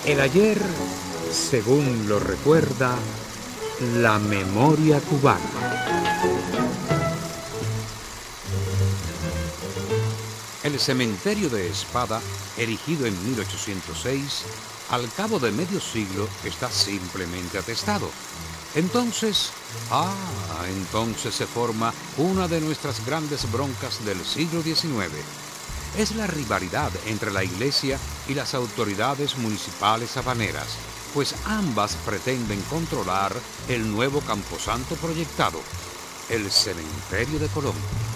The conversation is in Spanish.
El ayer, según lo recuerda la memoria cubana. El cementerio de Espada, erigido en 1806, al cabo de medio siglo está simplemente atestado. Entonces se forma una de nuestras grandes broncas del siglo XIX. Es la rivalidad entre la iglesia y las autoridades municipales habaneras, pues ambas pretenden controlar el nuevo camposanto proyectado, el cementerio de Colón.